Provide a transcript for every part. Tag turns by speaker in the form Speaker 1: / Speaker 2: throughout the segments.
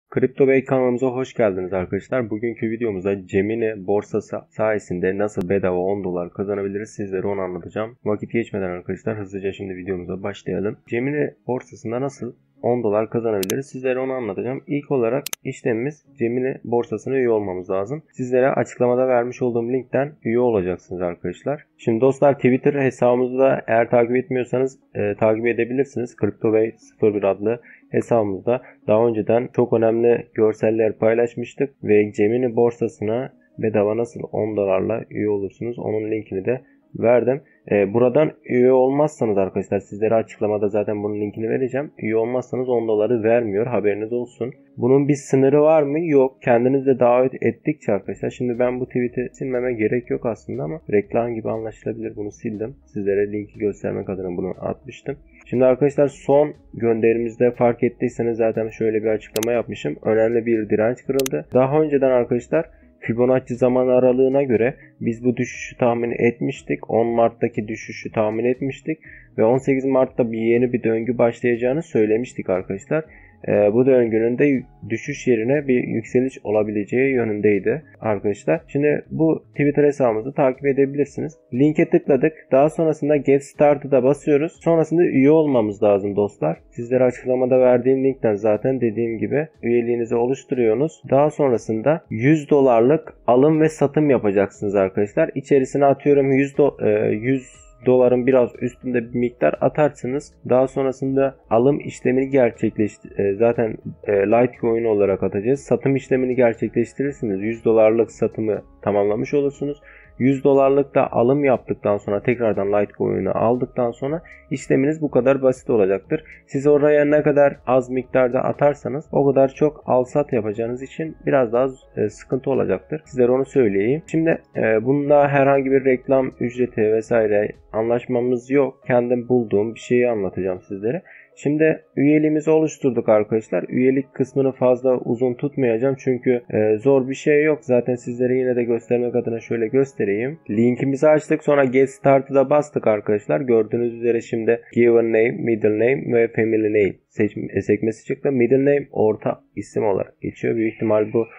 Speaker 1: CryptoBay kanalımıza hoş geldiniz arkadaşlar. Bugünkü videomuzda Gemini borsası sayesinde nasıl bedava 10 dolar kazanabiliriz sizlere onu anlatacağım. Vakit geçmeden arkadaşlar hızlıca şimdi videomuza başlayalım. Gemini borsasında nasıl 10 dolar kazanabiliriz sizlere onu anlatacağım. İlk olarak işlemimiz Gemini borsasına üye olmamız lazım. Sizlere açıklamada vermiş olduğum linkten üye olacaksınız arkadaşlar. Şimdi dostlar Twitter hesabımızı da eğer takip etmiyorsanız takip edebilirsiniz. CryptoBay01 adlı hesabımızda daha önceden çok önemli görseller paylaşmıştık ve Gemini borsasına bedava nasıl 10 dolarla üye olursunuz onun linkini de verdim. Buradan üye olmazsanız arkadaşlar sizlere açıklamada zaten bunun linkini vereceğim. Üye olmazsanız 10 doları vermiyor, haberiniz olsun. Bunun bir sınırı var mı? Yok. Kendiniz de davet ettikçe arkadaşlar. Şimdi ben bu tweet'i silmeme gerek yok aslında ama reklam gibi anlaşılabilir. Bunu sildim. Sizlere linki göstermek adına bunu atmıştım. Şimdi arkadaşlar son gönderimizde fark ettiyseniz zaten şöyle bir açıklama yapmışım. Önemli bir direnç kırıldı. Daha önceden arkadaşlar Fibonacci zaman aralığına göre biz bu düşüşü tahmin etmiştik. 10 Mart'taki düşüşü tahmin etmiştik. Ve 18 Mart'ta yeni bir döngü başlayacağını söylemiştik arkadaşlar. Bu döngünün de düşüş yerine bir yükseliş olabileceği yönündeydi arkadaşlar. Şimdi bu Twitter hesabımızı takip edebilirsiniz. Linke tıkladık. Daha sonrasında Get Started'a basıyoruz. Sonrasında üye olmamız lazım dostlar. Sizlere açıklamada verdiğim linkten zaten dediğim gibi üyeliğinizi oluşturuyorsunuz. Daha sonrasında 100 dolarlık alım ve satım yapacaksınız arkadaşlar. İçerisine atıyorum 100 doların biraz üstünde bir miktar atarsınız. Daha sonrasında alım işlemini zaten Litecoin olarak atacağız. Satım işlemini gerçekleştirirsiniz. 100 dolarlık satımı tamamlamış olursunuz. 100 dolarlık da alım yaptıktan sonra tekrardan Litecoin'i aldıktan sonra işleminiz bu kadar basit olacaktır. Siz oraya ne kadar az miktarda atarsanız o kadar çok al sat yapacağınız için biraz daha sıkıntı olacaktır. Sizlere onu söyleyeyim. Şimdi bunda herhangi bir reklam ücreti vesaire anlaşmamız yok. Kendim bulduğum bir şeyi anlatacağım sizlere. Şimdi üyeliğimizi oluşturduk arkadaşlar. Üyelik kısmını fazla uzun tutmayacağım çünkü zor bir şey yok. Zaten sizlere yine de göstermek adına şöyle göstereyim. Linkimizi açtık, sonra Get Started'a bastık arkadaşlar. Gördüğünüz üzere şimdi Given Name, Middle Name ve Family Name sekmesi çıktı. Middle Name orta isim olarak geçiyor. Büyük ihtimal bu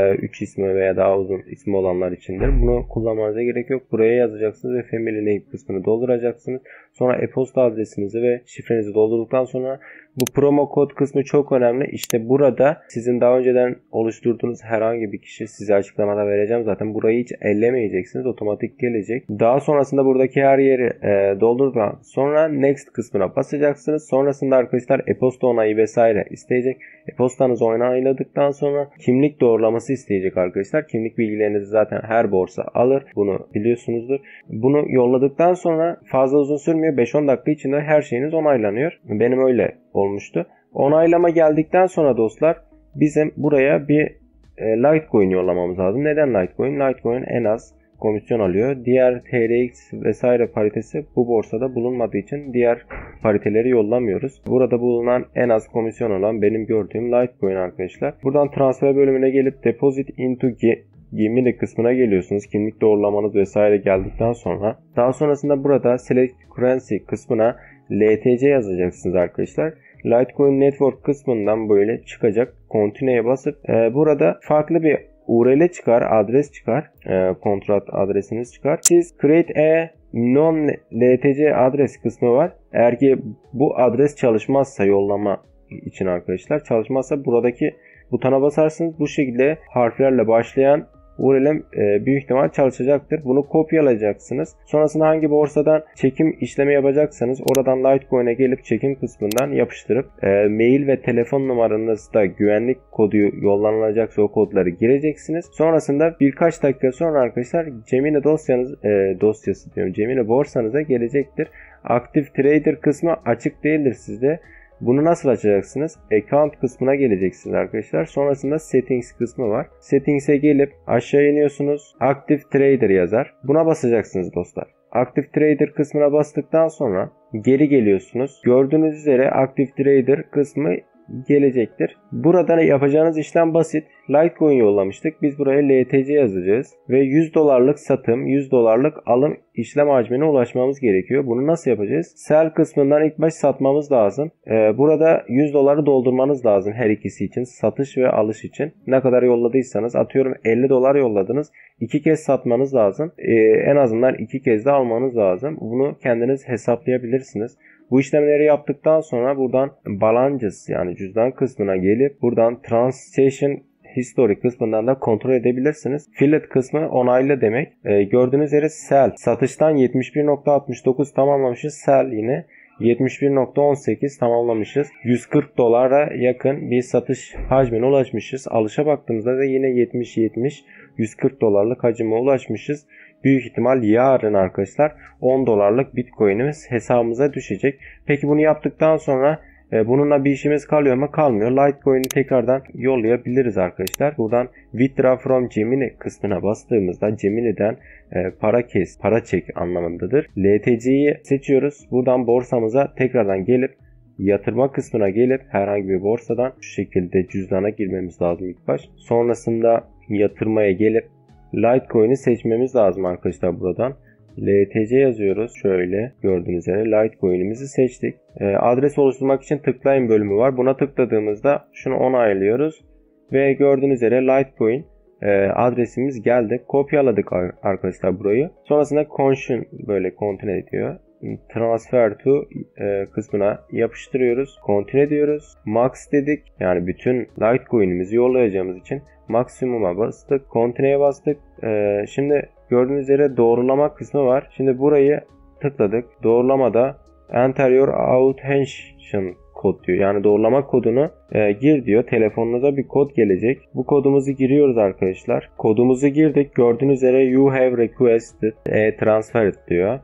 Speaker 1: 3 ismi veya daha uzun ismi olanlar içindir. Bunu kullanmanıza gerek yok. Buraya yazacaksınız ve Family Name kısmını dolduracaksınız. Sonra e-posta adresinizi ve şifrenizi doldurduktan sonra bu promo kod kısmı çok önemli. İşte burada sizin daha önceden oluşturduğunuz herhangi bir kişi, size açıklamada vereceğim. Zaten burayı hiç ellemeyeceksiniz. Otomatik gelecek. Daha sonrasında buradaki her yeri doldurduktan sonra Next kısmına basacaksınız. Sonrasında arkadaşlar e-posta onayı vesaire isteyecek. E-postanızı onayladıktan sonra kimlik doğrulaması isteyecek arkadaşlar. Kimlik bilgilerinizi zaten her borsa alır. Bunu biliyorsunuzdur. Bunu yolladıktan sonra fazla uzun sürmüyor. 5-10 dakika içinde her şeyiniz onaylanıyor. Benim öyle olmuştu. Onaylama geldikten sonra dostlar bizim buraya bir Litecoin yollamamız lazım. Neden Litecoin? Litecoin en az komisyon alıyor. Diğer TRX vesaire paritesi bu borsada bulunmadığı için diğer pariteleri yollamıyoruz. Burada bulunan en az komisyon olan benim gördüğüm Litecoin arkadaşlar. Buradan transfer bölümüne gelip Deposit into Gemini kısmına geliyorsunuz. Kimlik doğrulamanız vesaire geldikten sonra. Daha sonrasında burada Select Currency kısmına LTC yazacaksınız arkadaşlar. Litecoin Network kısmından böyle çıkacak. Continue'ye basıp burada farklı bir URL çıkar, adres çıkar. Kontrat adresiniz çıkar. Siz Create a non-LTC adres kısmı var. Eğer ki bu adres çalışmazsa yollama için arkadaşlar çalışmazsa buradaki butona basarsınız. Bu şekilde harflerle başlayan URL büyük ihtimal çalışacaktır. Bunu kopyalayacaksınız. Sonrasında hangi borsadan çekim işlemi yapacaksanız oradan Litecoin'e gelip çekim kısmından yapıştırıp mail ve telefon numaranızda güvenlik kodu yollanılacaksa o kodları gireceksiniz. Sonrasında birkaç dakika sonra arkadaşlar Gemini Gemini borsanıza gelecektir. Aktif Trader kısmı açık değildir sizde. Bunu nasıl açacaksınız? Account kısmına geleceksiniz arkadaşlar. Sonrasında Settings kısmı var. Settings'e gelip aşağı iniyorsunuz. Active Trader yazar. Buna basacaksınız dostlar. Active Trader kısmına bastıktan sonra geri geliyorsunuz. Gördüğünüz üzere Active Trader kısmı gelecektir. Burada yapacağınız işlem basit. Litecoin yollamıştık. Biz buraya LTC yazacağız. Ve 100 dolarlık satım, 100 dolarlık alım işlem hacmine ulaşmamız gerekiyor. Bunu nasıl yapacağız? Sell kısmından ilk baş satmamız lazım. Burada 100 doları doldurmanız lazım her ikisi için. Satış ve alış için. Ne kadar yolladıysanız, atıyorum 50 dolar yolladınız. 2 kez satmanız lazım. En azından 2 kez de almanız lazım. Bunu kendiniz hesaplayabilirsiniz. Bu işlemleri yaptıktan sonra buradan balances yani cüzdan kısmına gelip buradan transaction history kısmından da kontrol edebilirsiniz. Fillet kısmı onaylı demek. Gördüğünüz üzere sell satıştan 71.69 tamamlamışız. Sell yine 71.18 tamamlamışız. 140 dolara yakın bir satış hacmine ulaşmışız. Alışa baktığımızda da yine 140 dolarlık hacime ulaşmışız. Büyük ihtimal yarın arkadaşlar 10 dolarlık Bitcoin'imiz hesabımıza düşecek. Peki bunu yaptıktan sonra bununla bir işimiz kalıyor mu? Kalmıyor. Litecoin'i tekrardan yollayabiliriz arkadaşlar. Buradan Withdraw from Gemini kısmına bastığımızda Gemini'den para çek anlamındadır. LTC'yi seçiyoruz. Buradan borsamıza tekrardan gelip yatırma kısmına gelip herhangi bir borsadan şu şekilde cüzdana girmemiz lazım ilk baş. Sonrasında yatırmaya gelip Litecoin'i seçmemiz lazım arkadaşlar buradan. LTC yazıyoruz. Şöyle gördüğünüz üzere Litecoin'imizi seçtik. Adres oluşturmak için tıklayın bölümü var. Buna tıkladığımızda şunu onaylıyoruz. Ve gördüğünüz üzere Litecoin adresimiz geldi. Kopyaladık arkadaşlar burayı. Sonrasında böyle continue ediyor. Transfer to kısmına yapıştırıyoruz. Continue diyoruz. Max dedik. Yani bütün Litecoin'imizi yollayacağımız için maksimuma bastık. Continue'ye bastık. Şimdi gördüğünüz üzere doğrulama kısmı var. Şimdi burayı tıkladık. Doğrulamada enter your authentication kod diyor. Yani doğrulama kodunu gir diyor. Telefonunuza bir kod gelecek. Bu kodumuzu giriyoruz arkadaşlar. Kodumuzu girdik. Gördüğünüz üzere you have requested transfer diyor.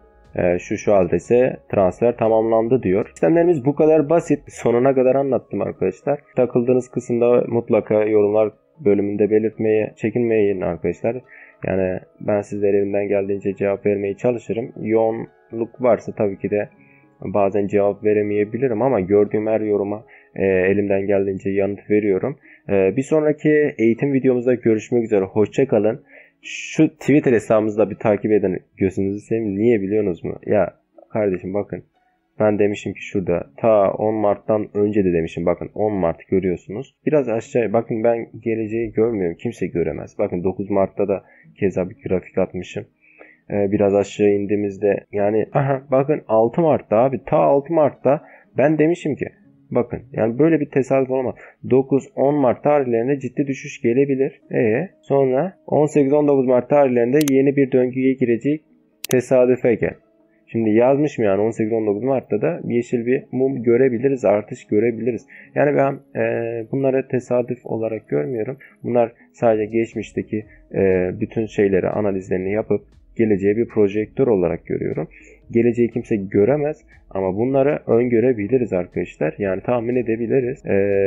Speaker 1: Şu adrese transfer tamamlandı diyor. İşlemlerimiz bu kadar basit. Sonuna kadar anlattım arkadaşlar. Takıldığınız kısımda mutlaka yorumlar bölümünde belirtmeye çekinmeyin arkadaşlar. Yani ben sizlere elimden geldiğince cevap vermeye çalışırım. Yoğunluk varsa tabii ki de bazen cevap veremeyebilirim ama gördüğüm her yoruma elimden geldiğince yanıt veriyorum. Bir sonraki eğitim videomuzda görüşmek üzere. Hoşça kalın. Şu Twitter hesabımızı da bir takip edin. Gözünüzü seveyim. Niye biliyorsunuz mu? Ya kardeşim bakın. Ben demişim ki şurada ta 10 Mart'tan önce de demişim. Bakın 10 Mart görüyorsunuz. Biraz aşağı bakın, ben geleceği görmüyorum. Kimse göremez. Bakın 9 Mart'ta da keza bir grafik atmışım. Biraz aşağı indiğimizde yani bakın 6 Mart'ta abi, ta 6 Mart'ta ben demişim ki bakın yani böyle bir tesadüf olamaz. 9-10 Mart tarihlerinde ciddi düşüş gelebilir. Sonra 18-19 Mart tarihlerinde yeni bir döngüye girecek, tesadüfe gel. Şimdi yazmışım yani 18-19 Mart'ta da yeşil bir mum görebiliriz, artış görebiliriz. Yani ben bunları tesadüf olarak görmüyorum. Bunlar sadece geçmişteki bütün şeyleri, analizlerini yapıp geleceğe bir projektör olarak görüyorum. Geleceği kimse göremez ama bunları öngörebiliriz arkadaşlar. Yani tahmin edebiliriz.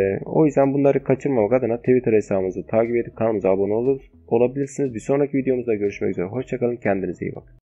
Speaker 1: O yüzden bunları kaçırmamak adına Twitter hesabımızı takip edip kanalımıza abone olabilirsiniz. Bir sonraki videomuzda görüşmek üzere. Hoşçakalın. Kendinize iyi bakın.